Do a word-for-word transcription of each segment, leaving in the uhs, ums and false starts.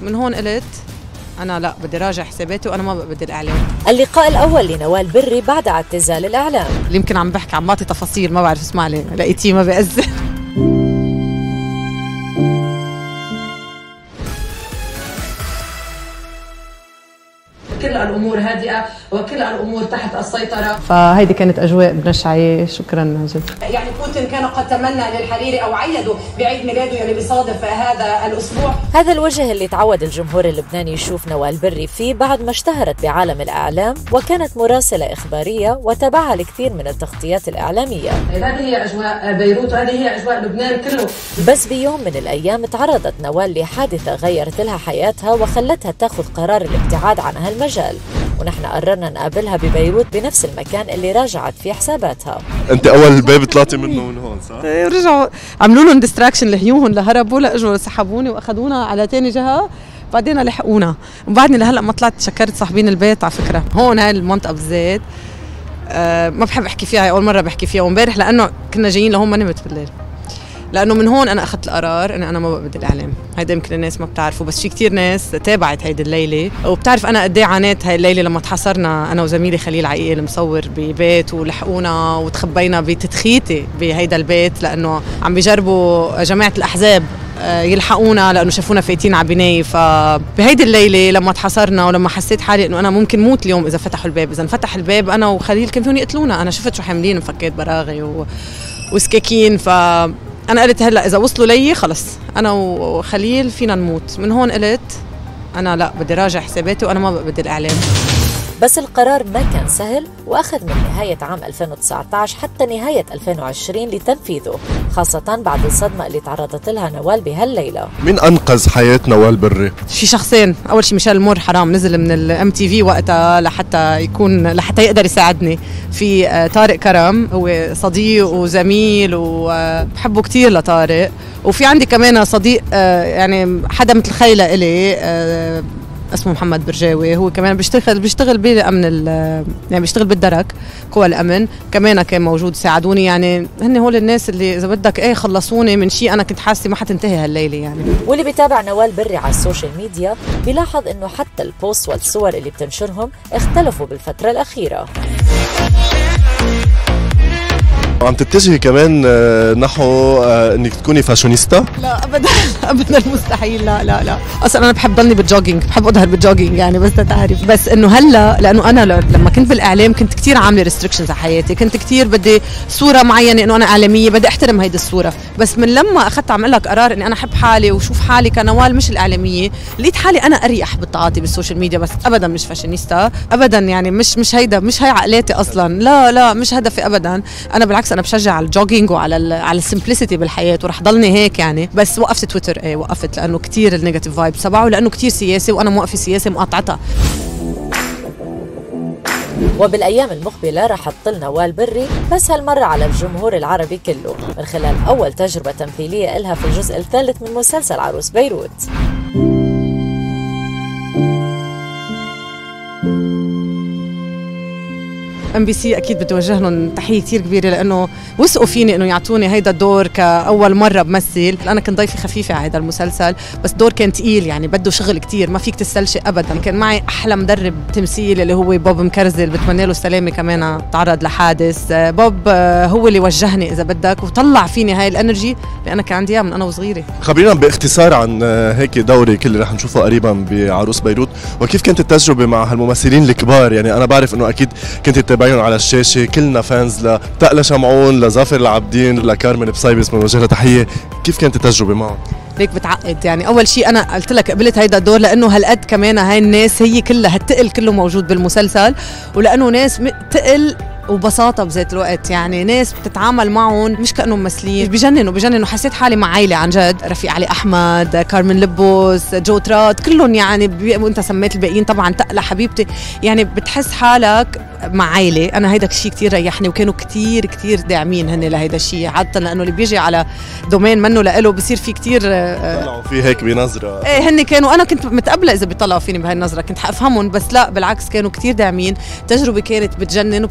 من هون قلت أنا لا بدي راجع حساباتي وأنا ما بدي الإعلام. اللقاء الأول لنوال بري بعد اعتزال الإعلام. اللي يمكن عم بحكي عم بعطي تفاصيل ما بعرف اسمع لي لقيتيه ما بأذن. كل الأمور هادئة وكل الأمور تحت السيطرة. فهيدي كانت أجواء بنشعي. شكرا ماجد. يعني بوتين كان قد تمنى للحريري أو عيده بعيد ميلاده يلي بيصادف هذا الأسبوع. هذا الوجه اللي تعود الجمهور اللبناني يشوف نوال بري فيه بعد ما اشتهرت بعالم الإعلام وكانت مراسلة إخبارية وتابعها الكثير من التغطيات الإعلامية. هذه هي أجواء بيروت وهذه هي أجواء لبنان كله. بس بيوم من الأيام تعرضت نوال لحادثة غيرت لها حياتها وخلتها تاخذ قرار الابتعاد عن هالمجال، ونحن قررنا نقابلها ببيروت بنفس المكان اللي راجعت فيه حساباتها. انت اول باب طلعتي منه من هون صح؟ ايه ورجعوا عملوا لهم ديستراكشن لهيوهم لهربوا لاجوا سحبوني واخذونا على ثاني جهه، بعدين لحقونا، وبعدني لهلا ما طلعت شكرت صاحبين البيت على فكره. هون هاي المنطقه بالذات أه ما بحب احكي فيها، اول مره بحكي فيها وامبارح لانه كنا جايين لهون ما نمت بالليل، لانه من هون انا اخذت القرار انه انا ما بدي الاعلام. هيدا يمكن الناس ما بتعرفه بس في كتير ناس تابعت هيدي الليله وبتعرف انا قد ايه عانيت هاي الليله لما تحاصرنا انا وزميلي خليل عقيل المصور ببيت ولحقونا وتخبينا بتدخيتي بهيدا البيت لانه عم بيجربوا جماعه الاحزاب يلحقونا لانه شافونا فايتين على بنايه. فبهيدي الليله لما تحاصرنا ولما حسيت حالي انه انا ممكن موت اليوم اذا فتحوا الباب، اذا انفتح الباب انا وخليل كان فيهم يقتلونا. انا شفت شو حاملين، مفكات براغي و... وسكاكين. ف أنا قلت هلا إذا وصلوا لي خلص أنا وخليل فينا نموت. من هون قلت أنا لا بدي راجع حساباتي وأنا ما بدي الإعلام. بس القرار ما كان سهل وأخذ من نهاية عام ألفين وتسعة عشر حتى نهاية ألفين وعشرين لتنفيذه، خاصة بعد الصدمة اللي تعرضت لها نوال بهالليلة. مين أنقذ حياة نوال بري؟ في شخصين، أول شيء ميشيل مور حرام نزل من الام تي في وقتها لحتى يكون لحتى يقدر يساعدني. في طارق كرم هو صديق وزميل وبحبه كتير لطارق، وفي عندي كمان صديق يعني حدا مثل خيلة إلي اسمه محمد برجاوي، هو كمان بيشتغل بيشتغل بالامن يعني بيشتغل بالدرك قوى الامن، كمان كان موجود ساعدوني. يعني هن هول الناس اللي اذا بدك ايه خلصوني من شيء انا كنت حاسه ما حتنتهي هالليله. يعني واللي بيتابع نوال بري على السوشيال ميديا بيلاحظ انه حتى البوست والصور اللي بتنشرهم اختلفوا بالفتره الاخيره. عم تتجهي كمان نحو انك تكوني فاشونيستا؟ لا ابدا ابدا مستحيل. لا لا لا اصلا انا بحب ضلني بالجوجينج، بحب اظهر بالجوجينج يعني بس تعرف. بس انه هلا لانه انا لما كنت بالاعلام كنت كثير عامله ريستريكشنز على حياتي، كنت كثير بدي صوره معينه انه انا اعلاميه بدي احترم هيدي الصوره. بس من لما اخذت عم لك قرار اني انا احب حالي وشوف حالي كنوال مش الاعلاميه، لقيت حالي انا اريح بالتعاطي بالسوشيال ميديا. بس ابدا مش فاشينيستا ابدا، يعني مش مش هيدا مش هي عقلاتي اصلا. لا لا مش هدفي ابدا. انا بالعكس انا بشجع على الجوجينج وعلى ال على السمبلسيتي بالحياه ورح ضلني هيك يعني. بس وقفت تويتر، ايه وقفت لانه كثير النيجاتيف فايب تبعه، لانه كثير سياسي وانا موقفه سياسه مقاطعتها. وبالأيام المقبلة رح تطل نوال بري بس هالمرة على الجمهور العربي كله من خلال أول تجربة تمثيلية إلها في الجزء الثالث من مسلسل عروس بيروت. ام بي سي اكيد بدي اوجه لهم تحيه كثير كبيره لانه وثقوا فيني انه يعطوني هيدا الدور كاول مره بمثل. انا كنت ضيفه خفيفه على هذا المسلسل بس دور كان ثقيل يعني بده شغل كثير، ما فيك تستلشي ابدا. كان معي احلى مدرب تمثيل اللي هو بوب مكرزل، بتمنى له السلامه، كمان تعرض لحادث. بوب هو اللي وجهني اذا بدك وطلع فيني هاي الانرجي اللي انا كان عندي اياها من انا وصغيره. خبرينا باختصار عن هيك دورك اللي رح نشوفه قريبا بعروس بيروت، وكيف كانت التجربه مع هالممثلين الكبار. يعني انا بعرف انه اكيد كنت تتابعيهم على الشاشه، كلنا فانز لتقلى شمعون لظافر العابدين لكارمن بصيبس، بنوجه لها تحيه. كيف كانت التجربه معهم؟ ليك بتعقد يعني. اول شيء انا قلت لك قبلت هيدا الدور لانه هالقد كمان هاي الناس هي كلها هالتقل كله موجود بالمسلسل، ولانه ناس تقل وبساطة بذات الوقت. يعني ناس بتتعامل معهم مش كأنه ممثلين، بجننوا بجننوا. حسيت حالي مع عائلة عن جد. رفيق علي أحمد، كارمن لبوس، جو تراد، كلهم يعني. وانت سميت الباقيين طبعا تقلى حبيبتي. يعني بتحس حالك مع عائلة. أنا هيدا الشيء كتير ريحني، وكانوا كتير كتير داعمين هن لهيدا الشيء، عادة لأنه اللي بيجي على دومين منه لإله بصير في كتير طلعوا فيه هيك بنظرة. ايه هن كانوا، أنا كنت متقبلة إذا بيطلعوا فيني بهاي النظرة، كنت حأفهمهم. بس لا بالعكس كانوا كتير داعمين. تجربة كانت بتجنن وبحب أرجع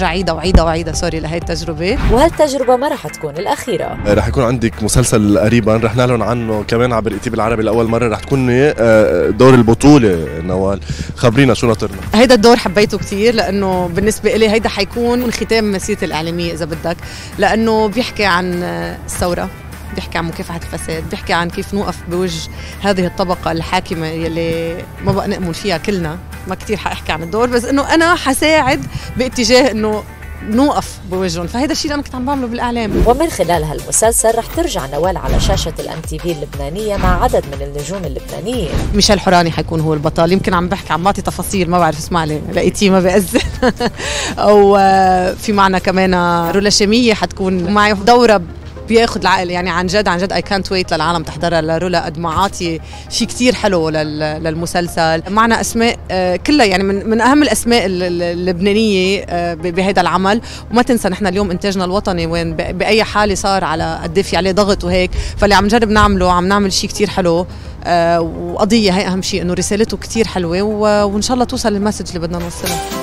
عيدها وعيدها وعيدها سوري لهي التجربه. وهالتجربه ما رح تكون الاخيره، رح يكون عندك مسلسل قريبا رح نعلن عنه كمان عبر ايتيب العربي لاول مره، رح تكون دور البطوله. نوال خبرينا شو ناطرنا. هيدا الدور حبيته كتير لانه بالنسبه لي هيدا حيكون ختام مسيرتي الاعلاميه اذا بدك، لانه بيحكي عن الثوره، بيحكي عن مكافحة الفساد، بيحكي عن كيف نوقف بوجه هذه الطبقة الحاكمة يلي ما بقى نأمن فيها كلنا. ما كتير حأحكي عن الدور، بس إنه أنا حساعد باتجاه إنه نوقف بوجههم، فهذا الشيء اللي أنا كنت عم بعمله بالإعلام. ومن خلال هالمسلسل رح ترجع نوال على شاشة الام تي في اللبنانية مع عدد من النجوم اللبنانيين. ميشيل حوراني حيكون هو البطل، يمكن عم بحكي عم بعطي تفاصيل ما بعرف اسمع لي لقيتيه ما بأذن. أو في معنا كمان رولا شامية حتكون معي دورة بياخد العقل، يعني عن جد عن جد اي كانت ويت للعالم تحضرها لرولا قد ما عاطي شيء كثير حلو للمسلسل. معنا اسماء كلها يعني من من اهم الاسماء اللبنانيه بهذا العمل. وما تنسى نحن اليوم انتاجنا الوطني وين باي حاله صار على قد في عليه ضغط وهيك، فاللي عم نجرب نعمله عم نعمل شيء كثير حلو وقضيه، هي اهم شيء انه رسالته كثير حلوه وان شاء الله توصل المسج اللي بدنا نوصلها.